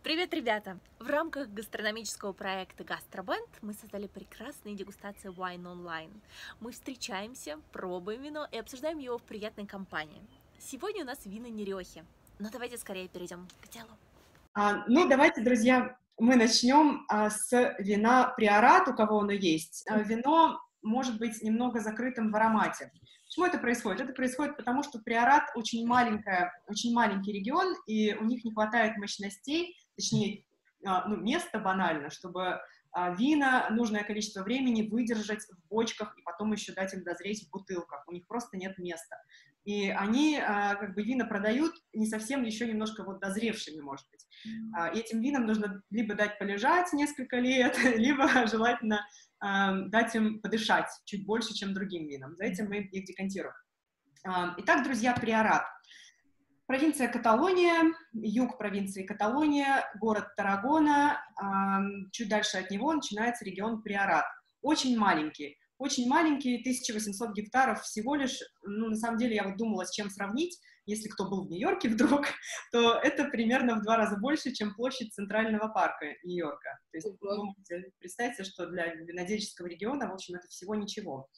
Привет, ребята! В рамках гастрономического проекта «Гастробенд» мы создали прекрасные дегустации Wine Online. Мы встречаемся, пробуем вино и обсуждаем его в приятной компании. Сегодня у нас вина Нерехи. Но давайте скорее перейдем к делу. Давайте, друзья, мы начнем с вина Приорат, у кого оно есть. Вино может быть немного закрытым в аромате. Почему это происходит? Это происходит потому, что Приорат очень маленький регион, и у них не хватает мощностей, точнее, места банально, чтобы вина нужное количество времени выдержать в бочках и потом еще дать им дозреть в бутылках. У них просто нет места. И они вина продают не совсем еще немножко дозревшими, может быть. И этим винам нужно либо дать полежать несколько лет, либо желательно дать им подышать чуть больше, чем другим винам. За этим мы их декантируем. Итак, друзья, Приорат. Провинция Каталония, юг провинции Каталония, город Таррагона. Чуть дальше от него начинается регион Приорат. Очень маленький, 1800 гектаров всего лишь. На самом деле, я думала, с чем сравнить. Если кто был в Нью-Йорке вдруг, то это примерно в 2 раза больше, чем площадь Центрального парка Нью-Йорка. То есть вы можете представить, что для винодельческого региона, в общем, это всего ничего.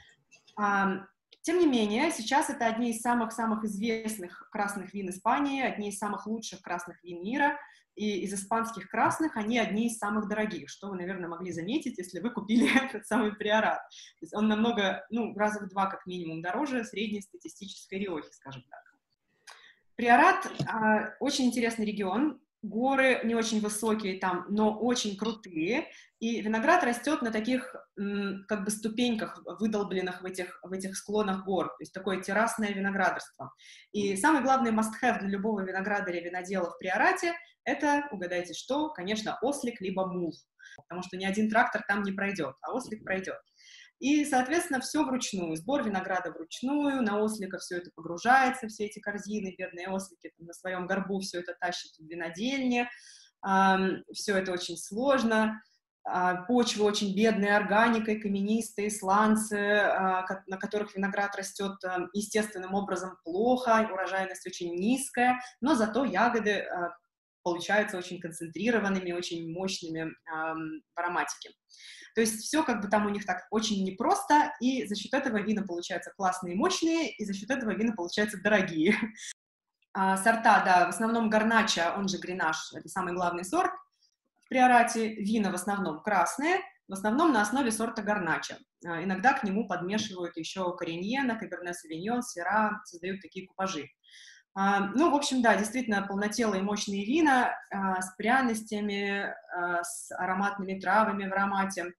Тем не менее, сейчас это одни из самых-самых известных красных вин Испании, одни из самых лучших красных вин мира, и из испанских красных они одни из самых дорогих, что вы, наверное, могли заметить, если вы купили этот самый Приорат. То есть он намного, раза в 2 как минимум дороже среднестатистической Риохи, скажем так. Приорат очень интересный регион, горы не очень высокие там, но очень крутые, и виноград растет на таких ступеньках, выдолбленных в этих склонах гор, то есть такое террасное виноградарство. И самый главный must-have для любого виноградаря и винодела в Приорате — это, угадайте что, конечно, ослик либо мул, потому что ни один трактор там не пройдет, а ослик пройдет. И, соответственно, все вручную, сбор винограда вручную, на ослика все это погружается, все эти корзины, бедные ослики на своем горбу все это тащат в винодельне, все это очень сложно, почвы очень бедные органикой, каменистые, сланцы, на которых виноград растет естественным образом плохо, урожайность очень низкая, но зато ягоды получаются очень концентрированными, очень мощными в ароматике. То есть все там у них так очень непросто, и за счет этого вина получаются классные и мощные, и за счет этого вина получаются дорогие. Сорта, да, в основном гарнача, он же гренаж, это самый главный сорт в Приорате. Вина в основном красные, в основном на основе сорта гарнача. Иногда к нему подмешивают еще кореньена, каберне савиньон, сира, создают такие купажи. В общем, да, действительно полнотелые мощные вина с пряностями, с ароматными травами в аромате.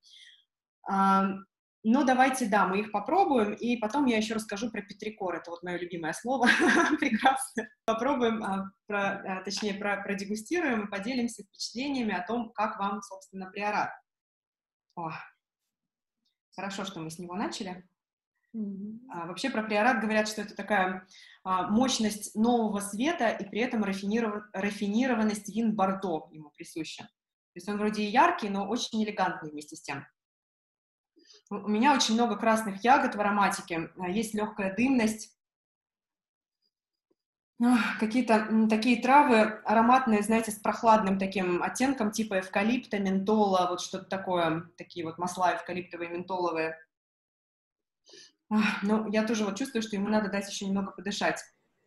Давайте, да, мы их попробуем, и потом я еще расскажу про петрикор, это мое любимое слово, прекрасно. Попробуем, продегустируем и поделимся впечатлениями о том, как вам, собственно, Приорат. Хорошо, что мы с него начали. Вообще про Приорат говорят, что это такая мощность нового света и при этом рафинированность вин Бордо ему присуща. То есть он вроде и яркий, но очень элегантный вместе с тем. У меня очень много красных ягод в ароматике, есть легкая дымность, какие-то такие травы ароматные, знаете, с прохладным таким оттенком, типа эвкалипта, ментола, что-то такое, такие масла эвкалиптовые, ментоловые. Я тоже чувствую, что ему надо дать еще немного подышать.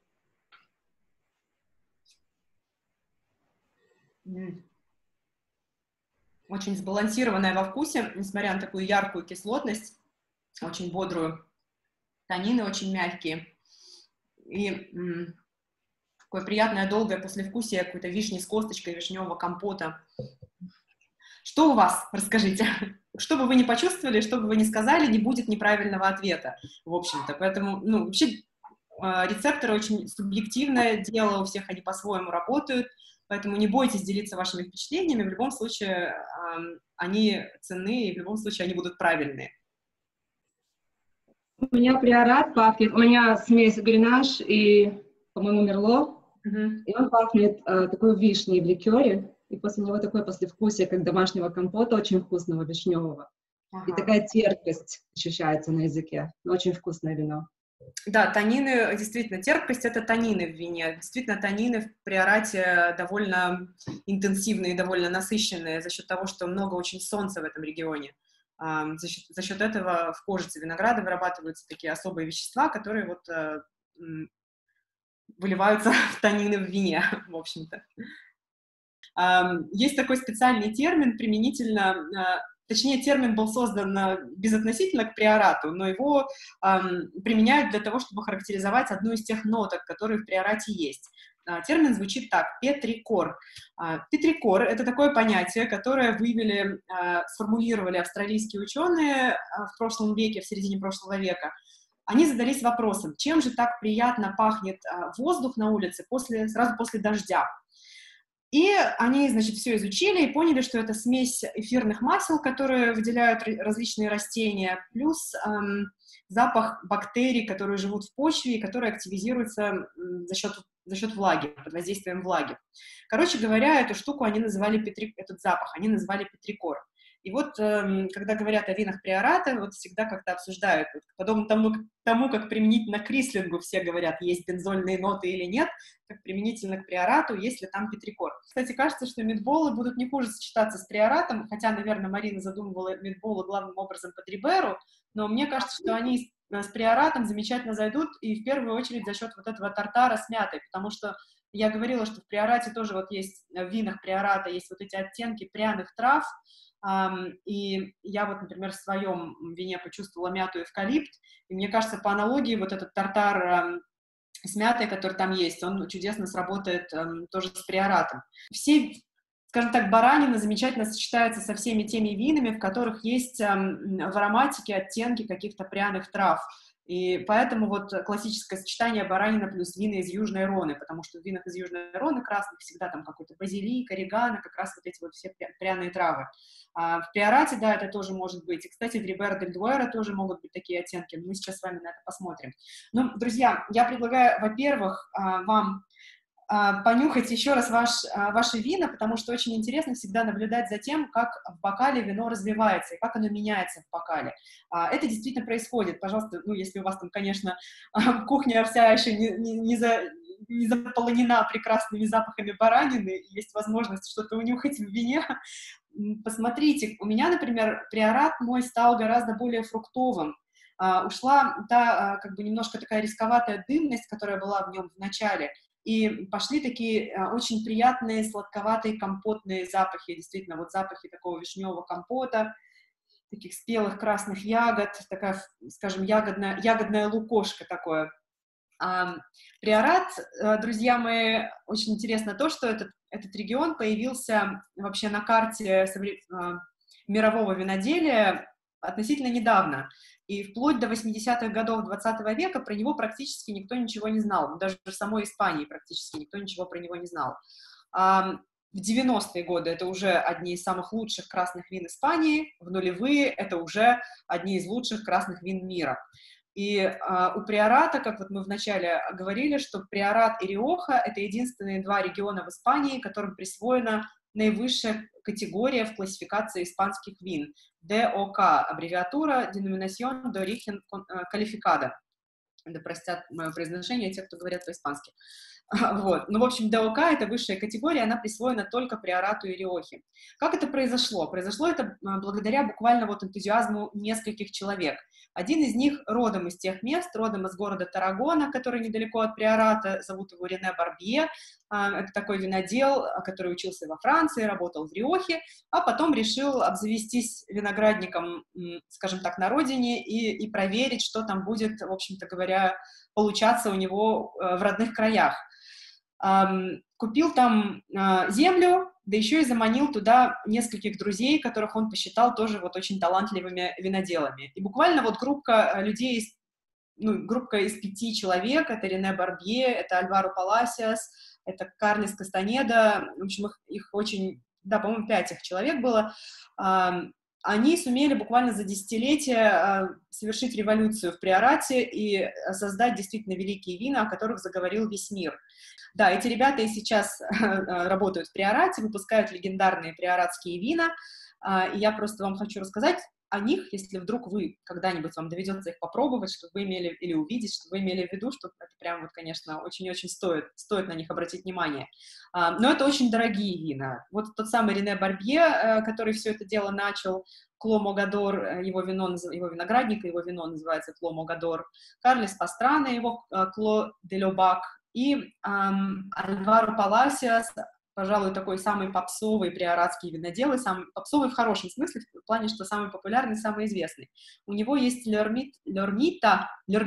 Очень сбалансированная во вкусе, несмотря на такую яркую кислотность, очень бодрую. Танины очень мягкие. И такое приятное, долгое послевкусие какой-то вишни с косточкой, вишневого компота. Что у вас? Расскажите. Что бы вы ни почувствовали, что бы вы ни сказали, не будет неправильного ответа, в общем-то. Поэтому, вообще, рецепторы очень субъективное дело, у всех они по-своему работают, поэтому не бойтесь делиться вашими впечатлениями, в любом случае они ценны, и в любом случае они будут правильные. У меня Приорат пахнет, у меня смесь гренаж и, по-моему, мерло, и он пахнет такой вишней в ликере, и после него такое послевкусие, как домашнего компота, очень вкусного, вишневого. И такая терпкость ощущается на языке. Очень вкусное вино. Да, танины, действительно, терпкость — это танины в вине. Действительно, танины в приорате довольно интенсивные, довольно насыщенные за счет того, что много очень солнца в этом регионе. За счет этого в кожице винограда вырабатываются такие особые вещества, которые вот выливаются в танины в вине, в общем-то. Есть такой специальный термин применительно, точнее, термин был создан безотносительно к приорату, но его применяют для того, чтобы характеризовать одну из тех ноток, которые в приорате есть. Термин звучит так: петрикор. Петрикор — это такое понятие, которое вывели, сформулировали австралийские ученые в прошлом веке, в середине прошлого века. Они задались вопросом, чем же так приятно пахнет воздух на улице сразу после дождя. И они, значит, все изучили и поняли, что это смесь эфирных масел, которые выделяют различные растения, плюс запах бактерий, которые живут в почве и которые активизируются за счет влаги, под воздействием влаги. Короче говоря, эту штуку они называли, этот запах, они называли петрикор. И вот, когда говорят о винах приората, вот всегда как-то обсуждают, вот, подобно тому, как применительно к рислингу все говорят, есть бензольные ноты или нет, как применительно к приорату, есть ли там петрикор. Кстати, кажется, что мидболы будут не хуже сочетаться с приоратом, хотя, наверное, Марина задумывала мидболы главным образом под риберу, но мне кажется, что они с приоратом замечательно зайдут, и в первую очередь за счет вот этого тартара с мятой, потому что я говорила, что в приорате тоже вот есть, в винах приората есть вот эти оттенки пряных трав, и я вот, например, в своем вине почувствовала мяту и эвкалипт, и мне кажется, по аналогии вот этот тартар с мятой, который там есть, он чудесно сработает тоже с приоратом. Все, скажем так, баранина замечательно сочетается со всеми теми винами, в которых есть в ароматике оттенки каких-то пряных трав. И поэтому вот классическое сочетание баранина плюс вина из Южной Роны, потому что в винах из Южной Роны красных всегда там какой-то базилик, орегано, как раз вот эти вот все пряные травы. В приорате, да, это тоже может быть. И, кстати, в Рибера дель Дуэро тоже могут быть такие оттенки. Мы сейчас с вами на это посмотрим. Ну, друзья, я предлагаю, во-первых, вам понюхать еще раз ваши вина, потому что очень интересно всегда наблюдать за тем, как в бокале вино развивается и как оно меняется в бокале. Это действительно происходит. Пожалуйста, ну, если у вас там, конечно, кухня вся еще не заполнена прекрасными запахами баранины, и есть возможность что-то унюхать в вине, посмотрите. У меня, например, приорат мой стал гораздо более фруктовым. Ушла та, как бы немножко такая рисковатая дымность, которая была в нем в начале, и пошли такие очень приятные сладковатые компотные запахи, действительно, вот запахи такого вишневого компота, таких спелых красных ягод, такая, скажем, ягодная лукошка такое. Приорат, друзья мои, очень интересно то, что этот регион появился вообще на карте мирового виноделия относительно недавно. И вплоть до 80-х годов 20 века про него практически никто ничего не знал. Даже в самой Испании практически никто ничего про него не знал. В 90-е годы это уже одни из самых лучших красных вин Испании, в нулевые это уже одни из лучших красных вин мира. И у приората, как вот мы вначале говорили, что приорат и Риоха — это единственные два региона в Испании, которым присвоена наивысшая категория в классификации испанских вин. ДОК, аббревиатура Denominación de Origen Calificada. Да простят мое произношение те, кто говорят по-испански. Вот. Ну, в общем, ДОК — это высшая категория, она присвоена только приорату и Риохе. Как это произошло? Произошло это благодаря буквально вот энтузиазму нескольких человек. Один из них родом из тех мест, родом из города Таррагона, который недалеко от приората, зовут его Рене Барбье. Это такой винодел, который учился во Франции, работал в Риохе, а потом решил обзавестись виноградником, скажем так, на родине и проверить, что там будет, в общем-то говоря, получаться у него в родных краях. Купил там землю, да еще и заманил туда нескольких друзей, которых он посчитал тоже вот очень талантливыми виноделами. И буквально вот группа людей, группа из 5 человек, это Рене Барбье, это Альваро Паласиас, это Карлес Кастанеда, в общем, их очень, да, по-моему, 5 их человек было. Они сумели буквально за десятилетия совершить революцию в приорате и создать действительно великие вина, о которых заговорил весь мир. Да, эти ребята и сейчас работают в приорате, выпускают легендарные приоратские вина, и я просто вам хочу рассказать о них, если вдруг вы когда-нибудь вам доведется их попробовать, чтобы вы имели, или увидеть, чтобы вы имели в виду, что это прям вот, конечно, очень-очень стоит на них обратить внимание. Но это очень дорогие вина. Вот тот самый Рене Барбье, который все это дело начал, Кло Могадор, его виноградник, его вино называется Кло Могадор, Карлес Пастрана, его Кло де Лобак, и Альваро Паласиас, пожалуй, такой самый попсовый приоратский винодел, и самый попсовый в хорошем смысле, в плане, что самый популярный, самый известный. У него есть Лермита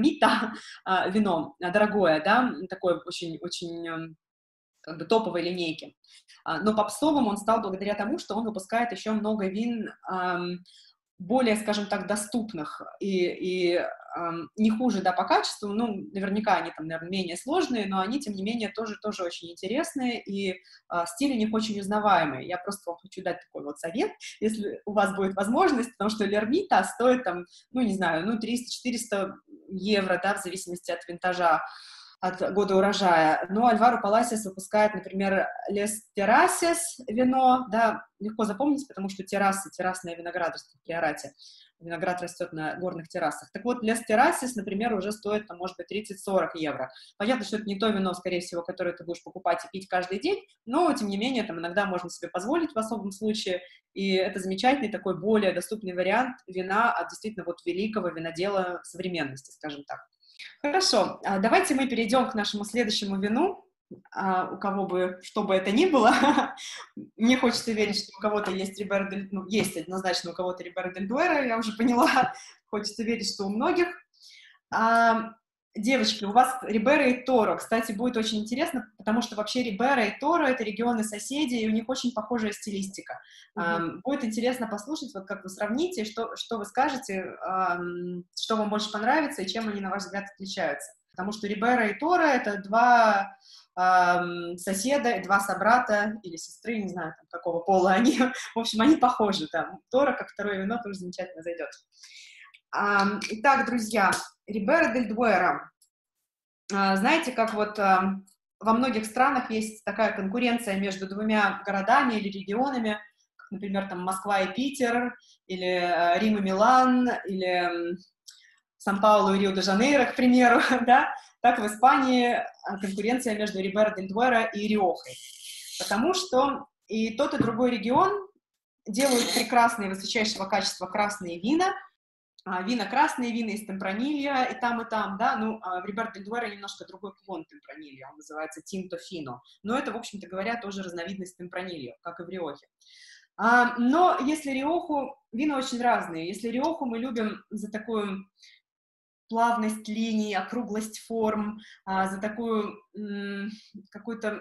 вино, дорогое, да, такое очень как бы топовой линейки. Но попсовым он стал благодаря тому, что он выпускает еще много вин более, скажем так, доступных и не хуже, да, по качеству, ну, наверняка они там, наверное, менее сложные, но они, тем не менее, тоже очень интересные, и стиль у них очень узнаваемый. Я просто вам хочу дать такой вот совет, если у вас будет возможность, потому что Лермита стоит там, ну, не знаю, ну, 300-400 евро, да, в зависимости от винтажа, от года урожая. Но Альваро Паласиас выпускает, например, Лес Террасес вино, да, легко запомнить, потому что террасное виноградарство в Приорате. Виноград растет на горных террасах. Так вот, Лес Террасес, например, уже стоит, там, может быть, 30-40 евро. Понятно, что это не то вино, скорее всего, которое ты будешь покупать и пить каждый день, но, тем не менее, там, иногда можно себе позволить в особом случае, и это замечательный такой более доступный вариант вина от действительно вот великого винодела современности, скажем так. Хорошо, давайте мы перейдем к нашему следующему вину, у кого бы, что бы это ни было. Мне хочется верить, что у кого-то есть Рибера дель... Ну, есть однозначно у кого-то Рибера дель Дуэро, я уже поняла. Хочется верить, что у многих. Девочки, у вас Рибера и Торо. Кстати, будет очень интересно, потому что вообще Рибера и Торо — это регионы соседи, и у них очень похожая стилистика. Будет интересно послушать, вот как вы сравните, что вы скажете, что вам больше понравится и чем они, на ваш взгляд, отличаются. Потому что Рибера и Торо — это два соседа, два собрата или сестры, не знаю, там, какого пола они. В общем, они похожи. Там. Торо, как второе вино, тоже замечательно зайдет. Итак, друзья, Рибера дель Дуэро. Знаете, как вот во многих странах есть такая конкуренция между двумя городами или регионами, как, например, там Москва и Питер, или Рим и Милан, или Сан-Паулу и Рио-де-Жанейро, к примеру, да? Так в Испании конкуренция между Рибера дель Дуэро и Риохой. Потому что и тот, и другой регион делают прекрасные, высочайшего качества красные вина, красные вина из темпранилья, и там, да, ну, в Рибера дель Дуэро немножко другой клон темпранилья, он называется Тинто Фино, но это, в общем-то говоря, тоже разновидность темпранилья, как и в Риохе. Но если Риоху, вина очень разные, если Риоху мы любим за такую плавность линий, округлость форм, за такую какую-то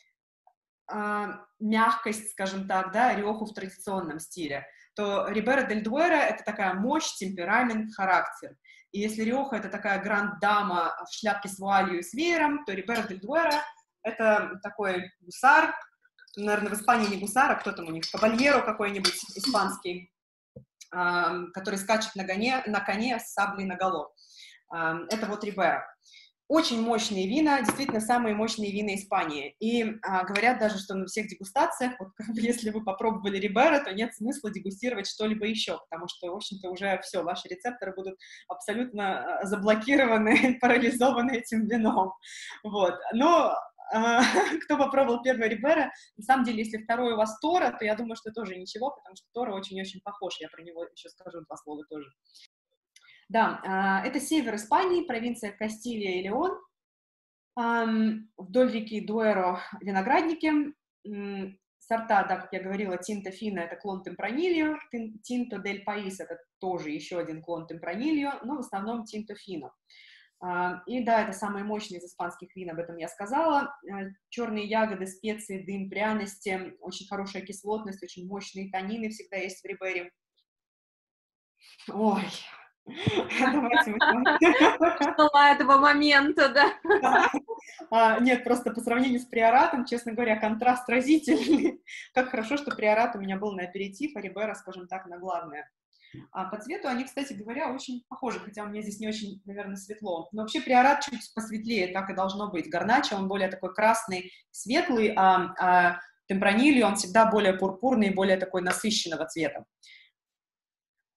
мягкость, скажем так, да, Риоху в традиционном стиле, то Рибера дель Дуэро — это такая мощь, темперамент, характер. И если Риоха — это такая гранд-дама в шляпке с вуалью и с веером, то Рибера дель Дуэро — это такой гусар, наверное, в Испании не гусар, а кто там у них, кабальеро какой-нибудь испанский, который скачет на коне с саблей наголо. Это вот Рибера. Очень мощные вина, действительно самые мощные вина Испании. И говорят даже, что на всех дегустациях, вот, если вы попробовали Рибера, то нет смысла дегустировать что-либо еще, потому что, в общем-то, уже все, ваши рецепторы будут абсолютно заблокированы, парализованы этим вином. Вот. Но кто попробовал первый Рибера, на самом деле, если второй у вас Торо, то я думаю, что тоже ничего, потому что Торо очень-очень похож, я про него еще скажу два слова тоже. Да, это север Испании, провинция Кастилья и Леон. Вдоль реки Дуэро виноградники. Сорта, да, как я говорила, Тинто Фино — это клон темпранильо, Тинто дель Паис — это тоже еще один клон темпранильо, но в основном Тинто Фино. И да, это самые мощные из испанских вин, об этом я сказала. Черные ягоды, специи, дым, пряности, очень хорошая кислотность, очень мощные танины всегда есть в Рибере. Ой... Давайте ждала этого момента, да? Нет, просто по сравнению с приоратом, честно говоря, контраст разительный. Как хорошо, что приорат у меня был на аперитив, а Рибера, скажем так, на главное. По цвету они, кстати говоря, очень похожи, хотя у меня здесь не очень, наверное, светло. Но вообще приорат чуть посветлее, так и должно быть. Гарначо, он более такой красный, светлый, а темпранильо, он всегда более пурпурный, более такой насыщенного цвета.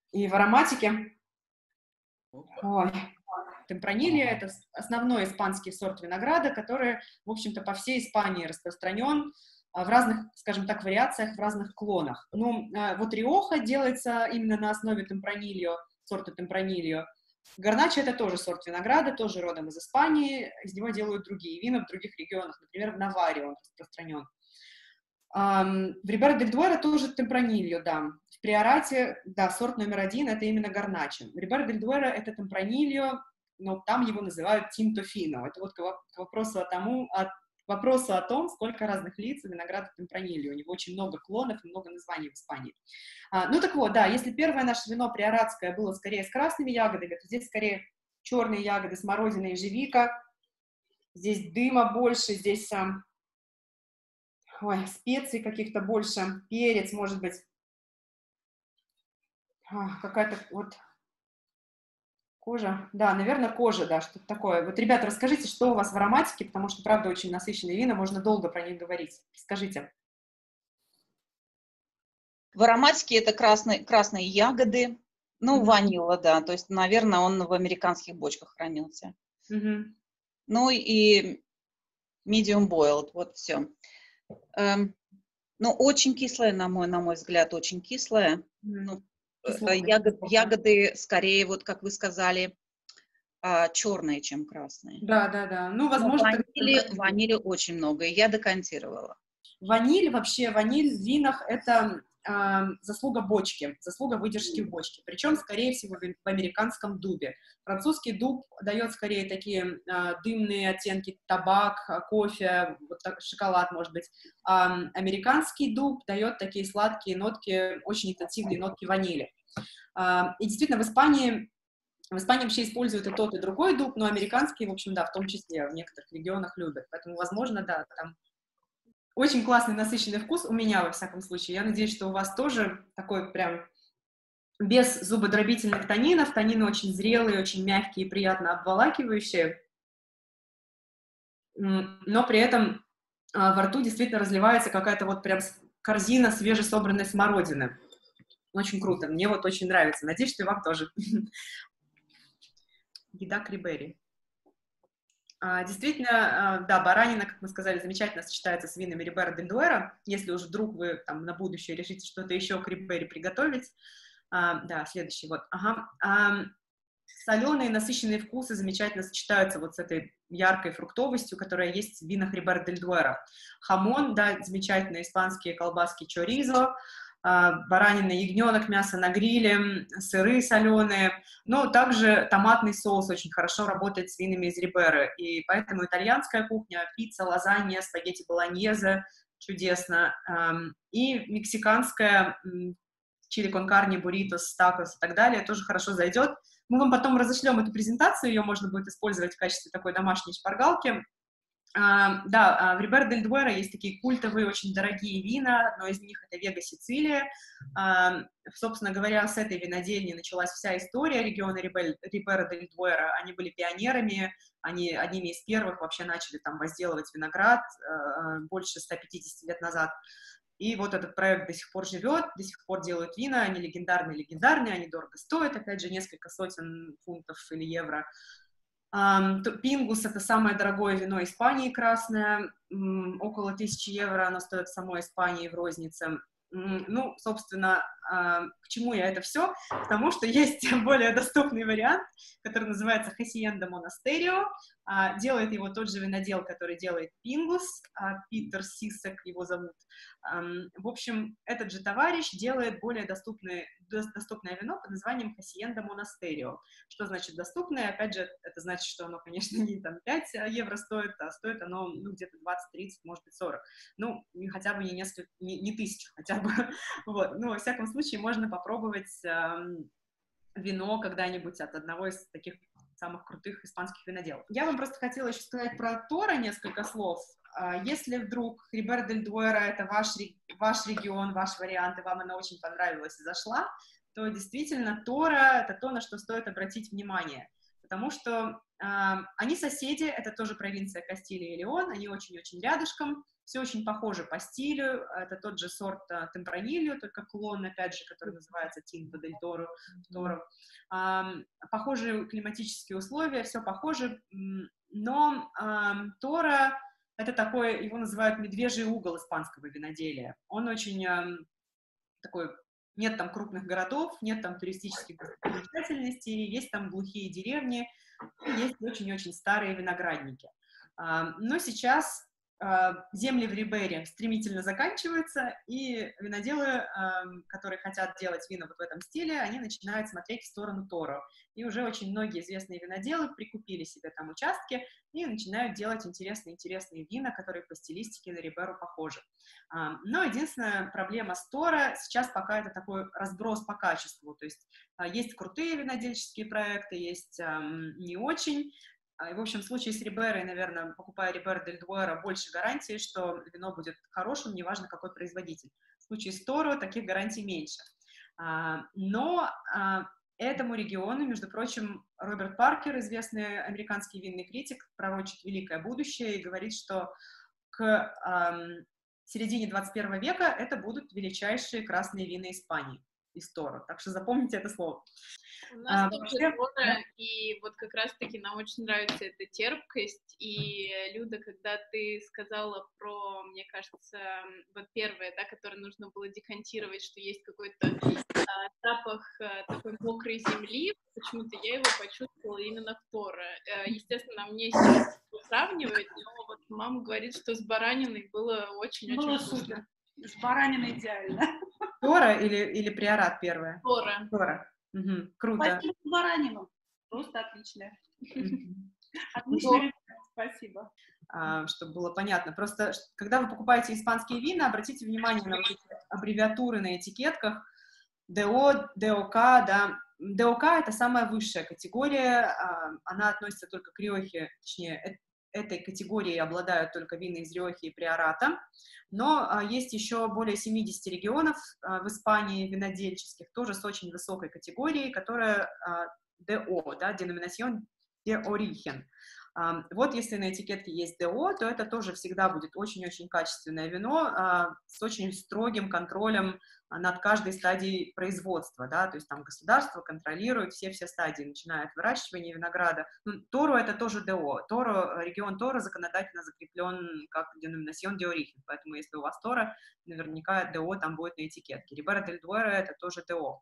И в ароматике, ой, темпранильо — это основной испанский сорт винограда, который, в общем-то, по всей Испании распространен в разных, скажем так, вариациях, в разных клонах. Ну, вот Риоха делается именно на основе темпранильо, сорта темпранильо. Гарначо — это тоже сорт винограда, тоже родом из Испании, из него делают другие вина в других регионах, например, в Наварре он распространен. В Рибера-дель-Дуэро тоже темпранильо, да. В Приорате, да, сорт номер 1 — это именно гарначо. Рибера-дель-Дуэро — это темпранильо, но там его называют тинто-фино. Это вот к вопросу о том, сколько разных лиц у винограда темпранильо. У него очень много клонов и много названий в Испании. Ну так вот, да, если первое наше вино приоратское было скорее с красными ягодами, то здесь скорее черные ягоды, смородина, ежевика. Здесь дыма больше, здесь специй каких-то больше, перец, может быть, какая-то вот кожа, да, наверное, кожа, да, что-то такое. Вот, ребята, расскажите, что у вас в ароматике, потому что, правда, очень насыщенные вина, можно долго про них говорить. Скажите. В ароматике это красные ягоды, ну, ванила, да, то есть, наверное, он в американских бочках хранился. Ну, и medium boiled, вот все. Ну, очень кислое, на мой взгляд, очень кислое. Ну, ягоды скорее, вот как вы сказали, черные, чем красные. Да. Ну, возможно, ванили очень много, и я декантировала. Ваниль в винах — это заслуга бочки, заслуга выдержки в бочке. Причем, скорее всего, в американском дубе. Французский дуб дает скорее такие дымные оттенки: табак, кофе, вот так, шоколад, может быть. Американский дуб дает такие сладкие нотки, очень интенсивные нотки ванили. И действительно, в Испании вообще используют и тот, и другой дуб, но американский, в общем, да, в том числе в некоторых регионах любят. Поэтому, возможно, да, там очень классный, насыщенный вкус у меня, во всяком случае. Я надеюсь, что у вас тоже такой прям без зубодробительных танинов. Танины очень зрелые, очень мягкие, приятно обволакивающие. Но при этом во рту действительно разливается какая-то вот прям корзина свежесобранной смородины. Очень круто. Мне вот очень нравится. Надеюсь, что и вам тоже. Еда Крибери. Действительно, да, баранина, как мы сказали, замечательно сочетается с винами Рибера-дель-Дуэро. Если уже вдруг вы там на будущее решите что-то еще к Рибере приготовить. Да, следующий вот. Соленые, насыщенные вкусы замечательно сочетаются вот с этой яркой фруктовостью, которая есть в винах Рибера-дель-Дуэро. Хамон, да, замечательные испанские колбаски чоризо, баранина, ягненок, мясо на гриле, сыры соленые, но также томатный соус очень хорошо работает с винами из Риберы, и поэтому итальянская кухня, пицца, лазанья, спагетти болоньезе чудесно, и мексиканская чили кон карне, бурритос, такос и так далее тоже хорошо зайдет. Мы вам потом разошлем эту презентацию, ее можно будет использовать в качестве такой домашней шпаргалки. Да, в Рибера-дель-Дуэро есть такие культовые, очень дорогие вина. Одно из них — это Вега Сицилия. Собственно говоря, с этой винодельни началась вся история региона Рибера-дель-Дуэро. Они были пионерами, они одними из первых вообще начали там возделывать виноград больше 150 лет назад. И вот этот проект до сих пор живет, до сих пор делают вина, они легендарные, они дорого стоят, опять же, несколько сотен фунтов или евро. Пингус — это самое дорогое вино Испании, красное, около 1000 евро оно стоит в самой Испании в рознице. Ну, собственно, к чему я это все? К тому, что есть более доступный вариант, который называется Hacienda Monasterio. Делает его тот же винодел, который делает Пингус, Питер Сисек его зовут. В общем, этот же товарищ делает более доступное вино под названием Hacienda Monasterio. Что значит доступное? Опять же, это значит, что оно, конечно, не там 5 евро стоит, а стоит оно где-то 20-30, может быть, 40. Ну, хотя бы не 1000, хотя бы. Вот. Ну, во всяком случае, можно попробовать вино когда-нибудь от одного из таких самых крутых испанских виноделов. Я вам просто хотела еще сказать про Торо несколько слов. Если вдруг Рибера-дель-Дуэро — это ваш регион, ваш вариант, и вам она очень понравилась и зашла, то действительно Торо — это то, на что стоит обратить внимание. потому что они соседи, это тоже провинция Кастилия и Леон, они очень-очень рядышком, все очень похоже по стилю, это тот же сорт Темпранильо, только клон, опять же, который называется Тинто дель Торо. Похожие климатические условия, все похоже, но Торо — это такой, его называют медвежий угол испанского виноделия. Он очень такой, нет там крупных городов, нет там туристических достопримечательностей, есть там глухие деревни, есть очень-очень старые виноградники. Но сейчас земли в Рибейре стремительно заканчиваются, и виноделы, которые хотят делать вина вот в этом стиле, они начинают смотреть в сторону Торо. И уже очень многие известные виноделы прикупили себе там участки и начинают делать интересные вина, которые по стилистике на Риберу похожи. Но единственная проблема с Торо сейчас пока это такой разброс по качеству. То есть есть крутые винодельческие проекты, есть не очень. И, в общем, в случае с Риберой, наверное, покупая Рибера дель Дуэро, больше гарантии, что вино будет хорошим, неважно, какой производитель. В случае с Торо таких гарантий меньше. Но этому региону, между прочим, Роберт Паркер, известный американский винный критик, пророчит великое будущее и говорит, что к середине 21 века это будут величайшие красные вина Испании из Торо. Так что запомните это слово. У нас тоже Торо, и вот как раз-таки нам очень нравится эта терпкость, и, Люда, когда ты сказала про, мне кажется, вот первое, да, которое нужно было декантировать, что есть какой-то запах такой мокрой земли, почему-то я его почувствовала именно в Торо. Естественно, мне сейчас сравнивать, но вот мама говорит, что с бараниной было очень-очень вкусно. С бараниной идеально. Торо или приорат первое? Торо. Торо. Угу, круто. Спасибо за баранину. Просто отлично. Отлично, спасибо. Чтобы было понятно. Просто, когда вы покупаете испанские вина, обратите внимание на вот эти аббревиатуры на этикетках. ДО, ДОК, да. ДОК — это самая высшая категория, она относится только к Риохе, точнее, этой категории обладают только вина из Риохи и Приората, но есть еще более 70 регионов в Испании винодельческих, тоже с очень высокой категорией, которая ДО, да, Denominación de Origen. Вот если на этикетке есть ДО, то это тоже всегда будет очень-очень качественное вино с очень строгим контролем над каждой стадией производства, да, то есть там государство контролирует все стадии, начиная от выращивания винограда. Торо — это тоже ДО. Торо, регион Торо законодательно закреплен как Denominación de Origen, поэтому если у вас Торо, наверняка ДО там будет на этикетке. Рибера дель Дуэро — это тоже ДО.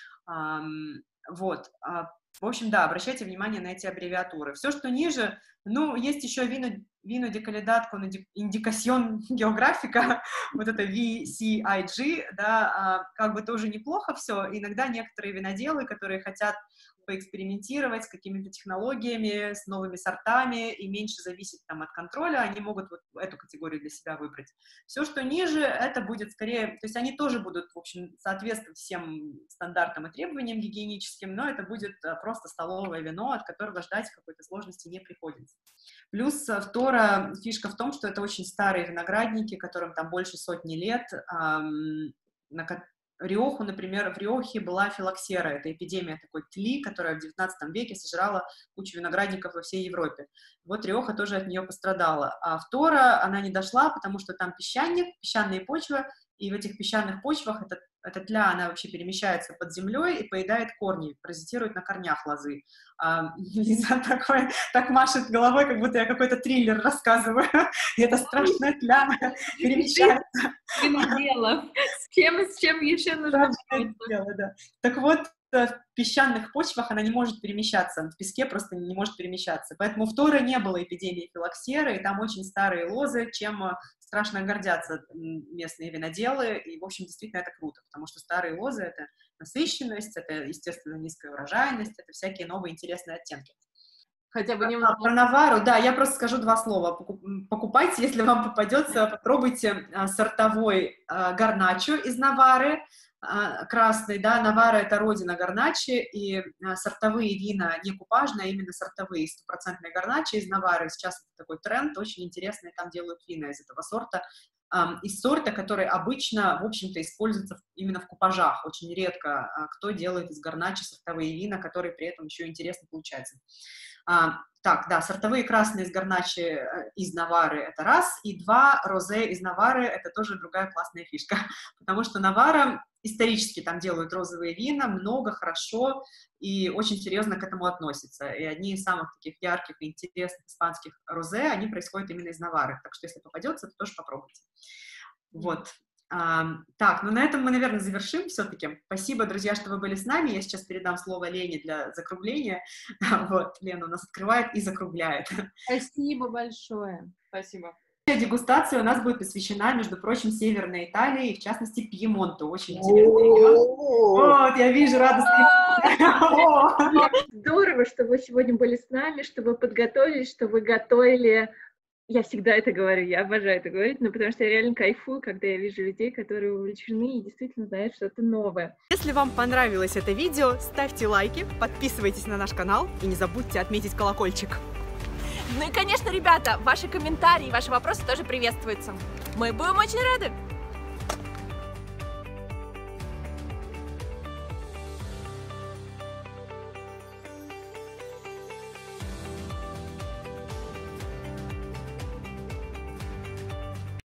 Вот. В общем, да, обращайте внимание на эти аббревиатуры. Все, что ниже, ну, есть еще вино de calidad con indicación geográfica, вот это VCIG, да, как бы тоже неплохо все. Иногда некоторые виноделы, которые хотят поэкспериментировать с какими-то технологиями, с новыми сортами и меньше зависеть там от контроля, они могут вот эту категорию для себя выбрать. Все, что ниже, это будет скорее, то есть они тоже будут, в общем, соответствовать всем стандартам и требованиям гигиеническим, но это будет просто столовое вино, от которого ждать какой-то сложности не приходится. Плюс в Торо фишка в том, что это очень старые виноградники, которым там больше сотни лет. Риоху, например, в Риохе была филоксера, это эпидемия такой тли, которая в 19 веке сожрала кучу виноградников во всей Европе. Вот Риоха тоже от нее пострадала. А в Торо она не дошла, потому что там песчаник, песчаные почвы, и в этих песчаных почвах эта тля, она вообще перемещается под землей и поедает корни, паразитирует на корнях лозы. Лиза так машет головой, как будто я какой-то триллер рассказываю, и эта страшная тля перемещается. Виноделов. С чем еще нужно быть? Да. Так вот, в песчаных почвах она не может перемещаться, в песке просто не может перемещаться. Поэтому в Торо не было эпидемии филоксеры, и там очень старые лозы, чем страшно гордятся местные виноделы, и, в общем, действительно это круто, потому что старые лозы — это насыщенность, это, естественно, низкая урожайность, это всякие новые интересные оттенки. Хотя бы немного. Про Навару, да, я просто скажу два слова. Покупайте, если вам попадется, попробуйте сортовой гарначо из Навары, красный, да, Навара — это родина гарначи, и сортовые вина, не купажные, а именно сортовые, 100% гарначи из Навары. Сейчас это такой тренд, очень интересный, там делают вина из этого сорта. из сорта, который обычно, в общем-то, используется именно в купажах. Очень редко кто делает из гарначи сортовые вина, которые при этом еще интересно получаются. Так, да, сортовые красные из гарначи из Навары — это раз, и 2 розе из Навары — это тоже другая классная фишка, потому что Навара исторически там делают розовые вина, много, хорошо, и очень серьезно к этому относятся. И одни из самых таких ярких и интересных испанских розе, они происходят именно из Навары, так что если попадется, то тоже попробуйте. Вот. Так, ну на этом мы, наверное, завершим все-таки. Спасибо, друзья, что вы были с нами. Я сейчас передам слово Лене для закругления. Вот, Лена у нас открывает и закругляет. Спасибо большое. Спасибо. Дегустация у нас будет посвящена, между прочим, Северной Италии, и в частности Пьемонту. Очень интересный регион. Вот, я вижу радостный. Здорово, что вы сегодня были с нами, что вы подготовились, что вы готовили. Я всегда это говорю, я обожаю это говорить, но потому что я реально кайфую, когда я вижу людей, которые увлечены и действительно знают что-то новое. Если вам понравилось это видео, ставьте лайки, подписывайтесь на наш канал и не забудьте отметить колокольчик. Ну и, конечно, ребята, ваши комментарии, ваши вопросы тоже приветствуются. Мы будем очень рады.